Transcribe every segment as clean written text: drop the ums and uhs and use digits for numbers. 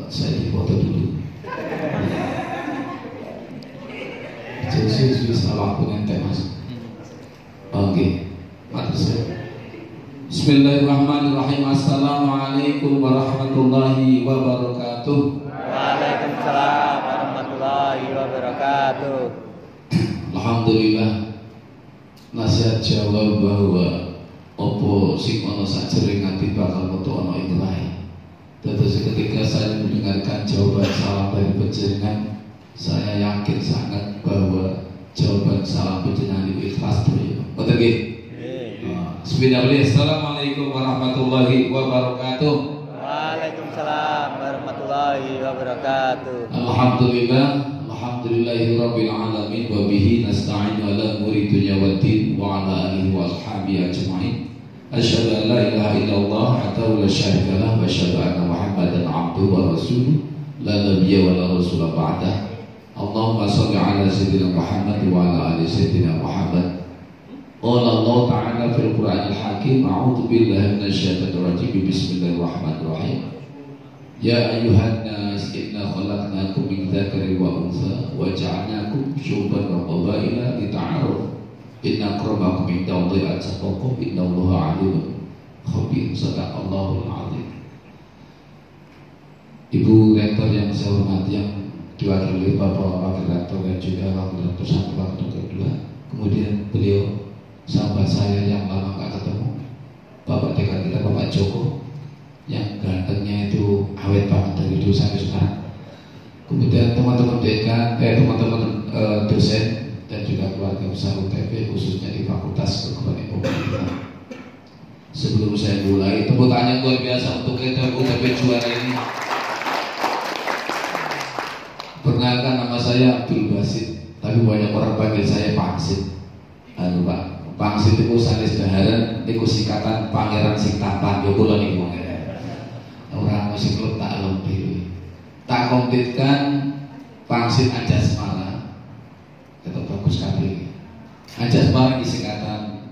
saya dipoto dulu. Jadi salah waktu nanti mas. Oke, matur. Bismillahirrahmanirrahim. Assalamualaikum warahmatullahi wabarakatuh. Waalaikumsalam warahmatullahi wabarakatuh. Alhamdulillah. Nasihat jawab bahwa opo sing ono sajroning ati bakal metu ono ing lain. Terus ketika saya mendengarkan jawaban salam dari panjenengan, saya yakin sangat bahwa jawaban salam panjenengan itu ikhlas beliau. Betul nggih? Bismillahirrahmanirrahim. Assalamualaikum warahmatullahi wabarakatuh. Waalaikumsalam warahmatullahi wabarakatuh. Alhamdulillah, alhamdulillahirabbil alamin wa bihi nasta'inu ala umuri dunya waddin wa ala alihi wa ashabihi ajmain. Asyhadu an la ilaha illallah wahdahu la syarika lah wa asyhadu anna Muhammadan abduhu wa rasuluh la nabiyya wa la rasula ba'dah. Allahumma shalli ala sayyidina Muhammad wa ala ali sayyidina Muhammad. Qala Allah ta'ala fil Qur'anil Hakim, a'udzu billahi minasyaitonir rajim. Bismillahirrahmanirrahim. Ya ayyuhan nas inna khalaqnakum min dzakarin wa untha wa ja'alnakum syu'uban wa qabaila lita'arafu. Inna akramakum indallahi atqakum innallaha 'alimun khabir. Shadaqallahul 'azim. Ibu Rektor yang saya hormati, yang diwakili Bapak Wakil Rektor dan juga Wakil Rektor 1 Wakil Rektor 2. Kemudian beliau sahabat saya yang lama gak ketemu, Bapak Dekan kita Bapak Joko, yang gantengnya itu awet banget dari dulu sampai sekarang. Kemudian teman-teman dekan, teman-teman dosen dan juga keluarga besar UTP khususnya di Fakultas Keguruan Ekonomi. Sebelum saya mulai, tepuk tangan yang luar biasa untuk kita UTP juara ini. Perkenalkan, nama saya Abdul Basit, tapi banyak orang panggil saya Pangsit. Pak Pangsit itu sanes daharan, itu singkatan Pangeran Sing Tampan. Yo kula niku orang musik klub tak lebih. Tak kompetkan Pangsit Anjasmara. Tetap bagus sekali. Anjasmara disingkatan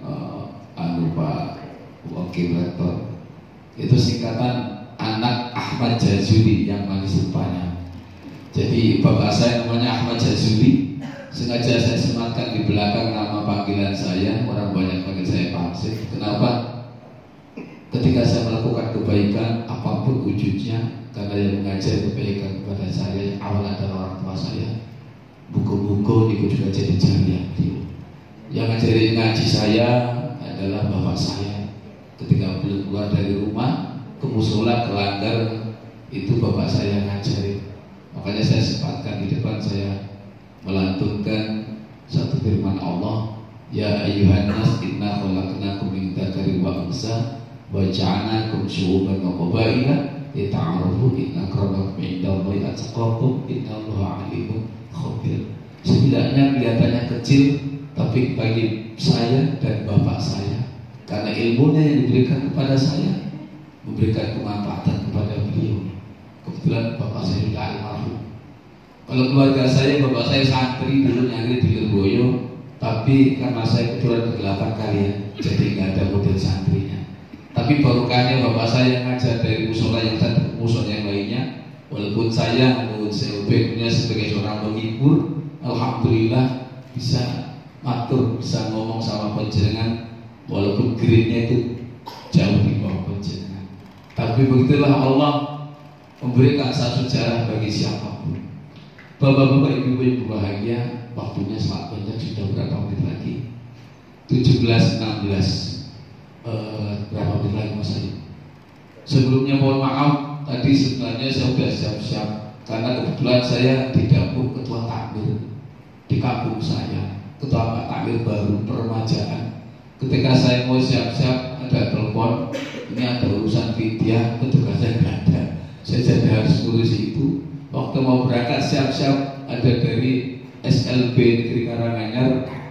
Pak Wakil Rektor. Itu singkatan anak Ahmad Jazuli yang manis rupanya. Jadi bapak saya namanya Ahmad Jazuli. Sengaja saya sematkan di belakang nama panggilan saya. Orang banyak panggil saya Pangsit. Kenapa? Ketika saya melakukan kebaikan apapun wujudnya, karena yang mengajar kebaikan kepada saya awal adalah orang tua saya. Buku-buku itu juga jadi jariah beliau. Yang ngajarin ngaji saya adalah bapak saya. Ketika beliau keluar dari rumah ke mushola, ke langgar, itu bapak saya yang ngajarin. Makanya saya sempatkan di depan saya melantunkan satu firman Allah, ya ayyuhan nas inna khalaqnakum min dzakarin wa untha wa ja'alnakum syu'uban wa qabaila lita'arafu inna akramakum indallahi atqakum innallaha 'alimun khabir. Setidaknya kelihatannya kecil, tapi bagi saya dan bapak saya, karena ilmunya yang diberikan kepada saya memberikan kemanfaatan kepada beliau. Kebetulan bapak saya juga almarhum. Kalau keluarga saya, bapak saya santri dulu nyari di Lirboyo, tapi karena saya kebetulan ke-8 kalian, jadi nggak ada model santrinya. Tapi barokahnya bapak saya yang ngajar dari musola yang satu ke musola yang lainnya. Walaupun saya menurut COP punya sebagai seorang penghibur, alhamdulillah bisa matur, bisa ngomong sama panjenengan, walaupun grade-nya itu jauh di bawah panjenengan. Tapi begitulah Allah memberikan satu sejarah bagi siapapun. Bapak-bapak, ibu-ibu yang berbahagia, waktunya sangat banyak, sudah berapa menit lagi? 17.16. Berapa menit lagi Mas Adi? Sebelumnya mohon maaf, tadi sebenarnya saya sudah siap-siap karena kebetulan saya di dapur ketua takmir di kampung saya, ketua takmir baru peremajaan. Ketika saya mau siap-siap, ada telepon, ini ada urusan vidya, petugasnya nggak ada. Saya jadi harus ngurus itu. Waktu mau berangkat siap-siap, ada dari SLB Negeri Karanganyar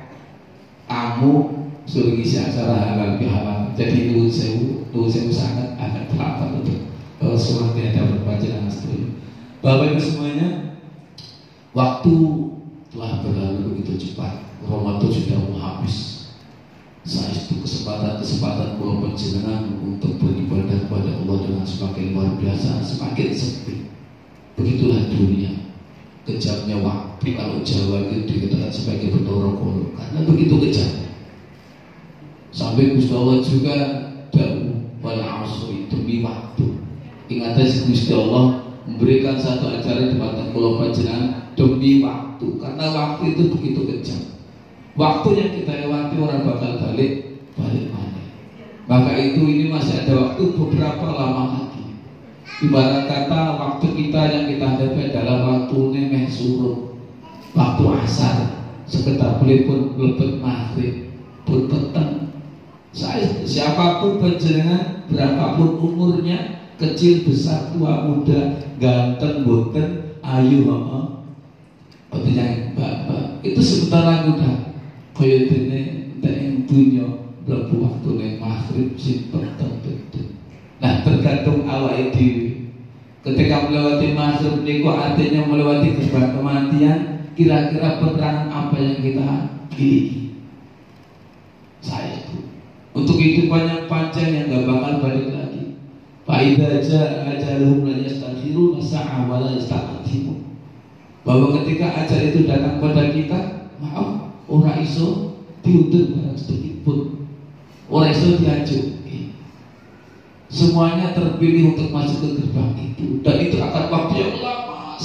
tamu suruh ngisi acara halal bihalal. Jadi nuwun sewu sangat agak terlambat untuk surat tiada berbaca astri. Bapak Ibu semuanya, waktu telah berlalu begitu cepat. Ramadan sudah mau habis. Saat itu kesempatan pulau panjenengan untuk beribadah kepada Allah dengan semakin luar biasa, semakin sepi. Begitulah dunia, kejamnya waktu. Kalau Jawa itu dikatakan sebagai Betoro karena begitu kejam. Sampai Gusti Allah juga dahulu wal asri demi waktu. Ingat Gusti Allah memberikan satu ajaran di mata kula panjenengan demi waktu, karena waktu itu begitu kejam. Waktu yang kita lewati orang bakal balik mana. Maka itu ini masih ada waktu beberapa lama lagi. Ibarat kata waktu kita yang kita hadapi adalah waktu nemeh suruh, waktu asar, sekitar pun lebet maghrib, pun petang. Siapapun panjenengan, berapapun umurnya, kecil besar tua muda, ganteng boten, ayu artinya bapak itu sebentar lagi udah kaya dene yang punya berapa waktu nih maghrib sih petang betul. Nah tergantung awake dhewe. Ketika melewati maghrib niku artinya melewati gerbang kematian. Kira-kira peperangan apa yang kita pilih? Saya itu untuk kehidupan yang panjang yang gak bakal balik lagi. Fa'idza jaa ajaluhum la yastakhiruna sa'a wa la yastaqdimun. Bahwa ketika ajal itu datang pada kita, maaf, ora iso diundur barang sedikit pun, ora iso diajukan. Semuanya terpilih untuk masuk ke gerbang itu, dan itu akan waktu yang lama.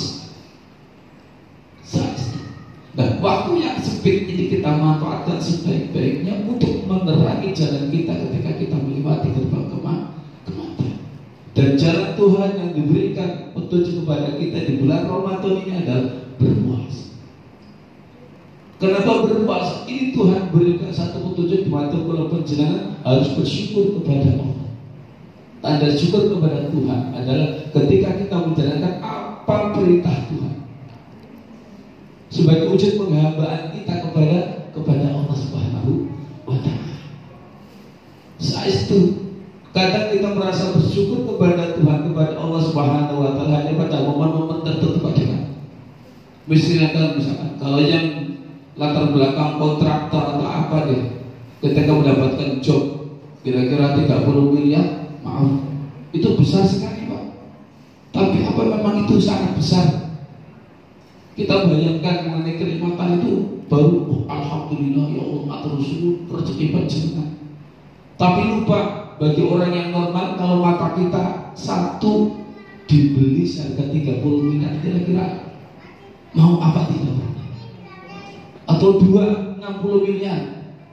Dan waktu yang sempit ini kita manfaatkan sebaik-baiknya untuk menerangi jalan kita ketika kita melewati gerbang kematian. Dan jalan Tuhan yang diberikan petunjuk kepada kita di bulan Ramadan ini adalah berpuasa. Kenapa berpuasa? Ini Tuhan berikan satu petunjuk di mata kalau panjenengan harus bersyukur kepada Allah. Tanda syukur kepada Tuhan adalah ketika kita menjalankan apa perintah Tuhan sebagai wujud penghambaan kita kepada Allah Subhanahu wa Ta'ala. Saat itu kadang kita merasa bersyukur kepada Tuhan, kepada Allah Subhanahu wa Ta'ala hanya pada momen-momen tertentu saja. Misalkan kalau yang latar belakang kontraktor atau apa deh, ketika mendapatkan job kira-kira 30 miliar, maaf, itu besar sekali Pak. Tapi apa memang itu sangat besar? Kita bayangkan mengenai kenikmatan itu baru alhamdulillah ya Allah matur suwun rezeki panjenengan. Tapi lupa bagi orang yang normal kalau mata kita satu dibeli seharga 30 miliar kira-kira mau apa tidak? Atau dua 60 miliar?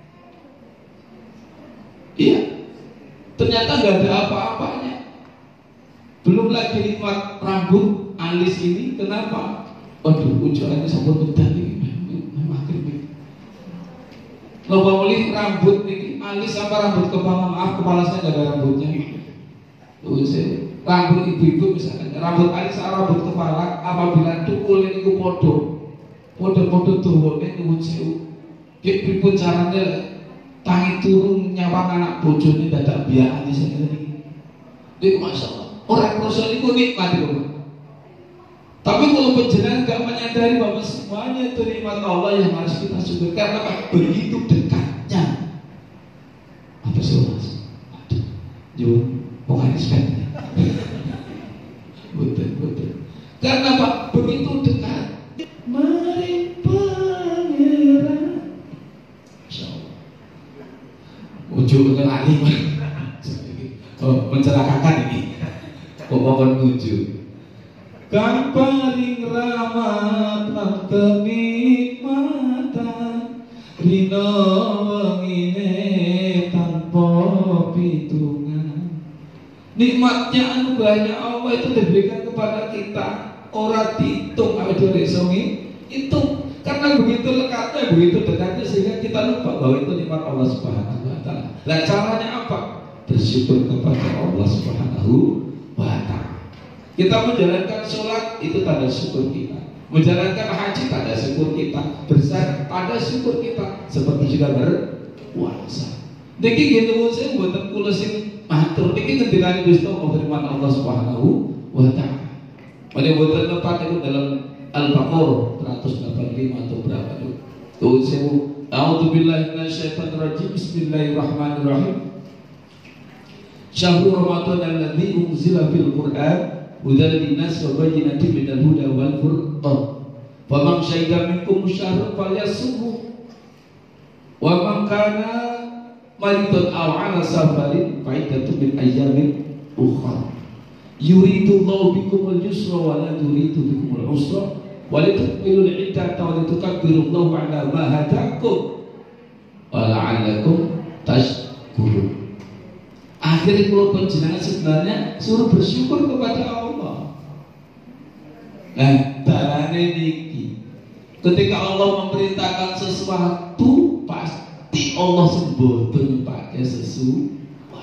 Iya, ternyata nggak ada apa-apanya. Belum lagi nikmat rambut alis ini, kenapa? Waduh, ujarannya sampai bedah ini, makin ini. Loba mulih rambut ini, alis sama rambut kepala, maaf kepala saya nggak ada rambutnya. Rambut ibu-ibu misalkan, rambut alis sama rambut kepala, apabila tukul ini ku podo turun ini nuwun sewu. Pripun caranya tangi turun nyawang anak bojone dadak biak alis ini. Itu masalah. Orang Rasul itu nikmat itu. Tapi kalau penjenengan gak menyadari bahwa semuanya itu nikmat Allah yang harus kita syukur karena begitu dekatnya. Apa sih mas? Jun, bukan respect. Betul. Karena Pak begitu dekat. Mari pangeran. Insyaallah. Ujung lali. Oh, mencelakakan ini. Pokoknya ujung. Kang paling rahmat lan kenikmatan dina wengine tanpa pitungan. Nikmatnya anugerahnya Allah itu diberikan kepada kita ora dihitung awake dhewe itu karena begitu lekatnya, begitu dekatnya sehingga kita lupa bahwa itu nikmat Allah Subhanahu wa Ta'ala. Nah caranya apa? Bersyukur kepada Allah Subhanahu wa Ta'ala. Kita menjalankan sholat itu tanda syukur kita, menjalankan haji tanda syukur kita, berzakat tanda syukur kita, seperti juga berpuasa. Niki gitu saya buatan kula sing matur niki ngendikane Gusti Allah firman Allah Subhanahu wa Ta'ala. Pada buatan lepat itu dalam Al-Baqarah 185 atau berapa itu. Tuh saya a'udzubillahi minasyaitonir rajim. Bismillahirrahmanirrahim. Syahrul Ramadan alladzi unzila fil Qur'an hudal linnas wa bayyinatin minal huda wal furqan. Faman syahida minkum syahra falyasumhu. Wa man kana maridan aw 'ala safarin fa iddatun min ayyamin ukhra. Yuridullahu bikumul yusra wa la yuridu bikumul usra wa litukmilul 'iddata wa litukabbirullaha 'ala ma hadakum wa la'allakum tashkurun. Akhirnya kalau penjenengan sebenarnya suruh bersyukur kepada Allah. Nah, dalane niki. Ketika Allah memerintahkan sesuatu, pasti Allah sembodo pakai sesuatu.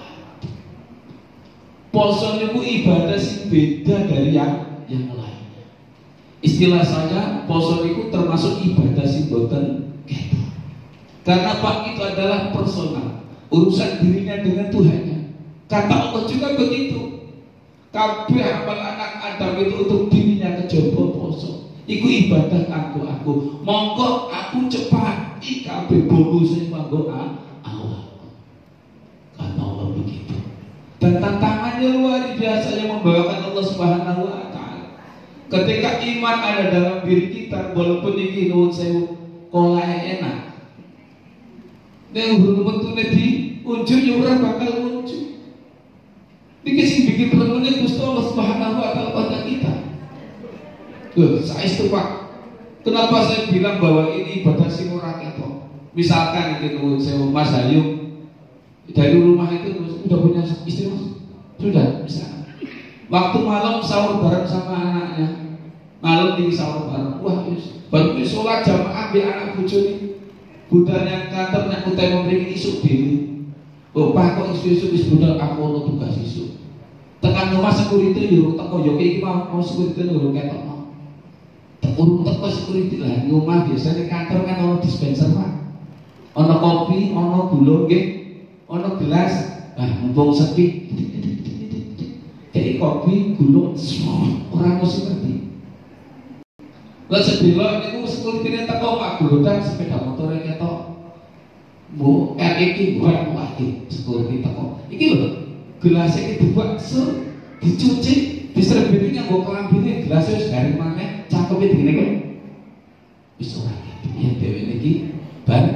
Poso niku ibadah sing beda dari yang lain. Istilah saya, poso niku termasuk ibadah sing boten ketok. Karena Pak itu adalah personal, urusan dirinya dengan Tuhannya. Kata Allah juga begitu. Kabeh amal anak Adam itu untuk dirinya kejaba poso. Iku ibadah aku. Monggo aku cepat kabeh bobo sing monggo Allah. Kata Allah begitu. Dan tantangannya luar biasa yang membawakan Allah Subhanahu wa taala. Ketika iman ada dalam diri kita, walaupun iki nuwun sewu kolae enak. Nek huruf-hurufne di ujung yo ora bakal muncul. Iki sing bikin perlunya Gusti Allah Subhanahu wa taala pada kita. Saya Pak. Kenapa saya bilang bahwa ini ibadah sing ora ketok? Misalkan iki saya Mas Ayu dari rumah itu sudah punya istri Mas? Sudah, bisa. Waktu malam sahur bareng sama anaknya. Malam di sahur bareng. Wah, baru sholat jamaah bi anak bojone. Budalnya kantor nek utek memberi isuk dhewe. Oh, Pak kok isu-isu wis budal aku ono tugas isuk. Tekan rumah security yo teko yo iki mau security lho ketok. Urung teko security lah, di rumah biasanya kantor kan ono dispenser Pak. Ono kopi, ono gula nggih, ono gelas. Nah, mumpung sepi. Kayak kopi, gula, ora mesti ngerti. Lah sedelo niku security teko Pak Guludan sepeda motor ketok. Bu, iki buat lagi security teko. Iki lho, gelas iki dibuat dicuci, diserbiti nganggo kelambine, gelas wis garing maneh. Cakep itu gini kan, bisa lagi. Yang dewi ini bar.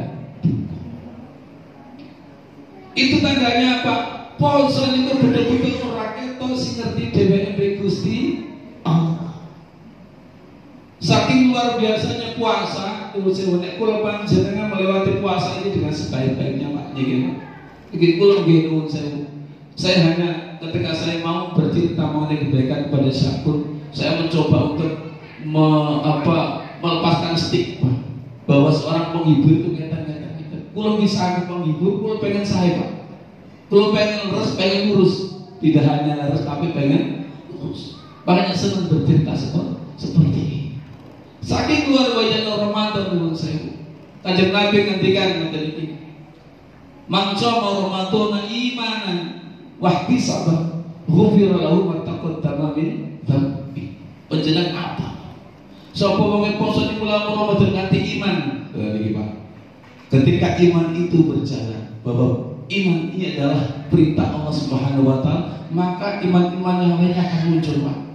Itu tandanya apa? Poso itu betul-betul orang itu sing ngerti dewi Gusti Allah. Saking luar biasanya puasa, itu saya kalau panjenengan melewati puasa ini dengan sebaik-baiknya Pak. Jadi kalau begini saya hanya ketika saya mau bercerita mengenai kebaikan kepada siapapun, saya mencoba untuk melepaskan stigma bahwa seorang penghibur itu kaitan-kaitan kita. Kalau bisa penghibur, kalau pengen saya Pak, kalau pengen pengen lurus, tidak hanya lurus tapi pengen lurus. Makanya senang bercerita seperti ini. Saking luar biasa Ramadan menurut saya. Kanjeng Nabi ngendikan ini. Man shoma Ramadana imanan wa ihtisaban ghufira lahu ma taqaddama min dhanbi. Penjelasan apa? Sapa wong poso niku lamun Ramadan nganti iman. Niki Pak. Ketika iman itu berjalan, bahwa iman ini adalah perintah Allah Subhanahu wa taala, maka iman-iman yang lainnya akan muncul Pak.